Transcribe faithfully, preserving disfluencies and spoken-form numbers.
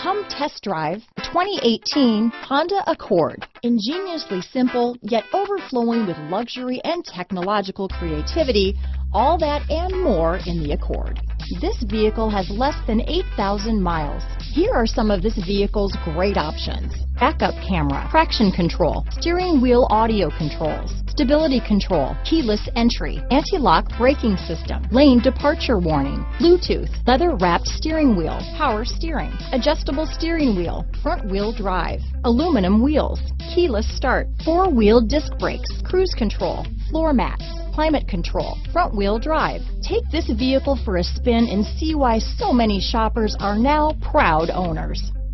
Come test drive the twenty eighteen Honda Accord. Ingeniously simple, yet overflowing with luxury and technological creativity, all that and more in the Accord. This vehicle has less than eight thousand miles. Here are some of this vehicle's great options: backup camera, traction control, steering wheel audio controls, stability control, keyless entry, anti-lock braking system, lane departure warning, Bluetooth, leather-wrapped steering wheel, power steering, adjustable steering wheel, front-wheel drive, aluminum wheels, keyless start, four-wheel disc brakes, cruise control, floor mats, climate control, front-wheel drive. Take this vehicle for a spin and see why so many shoppers are now proud owners.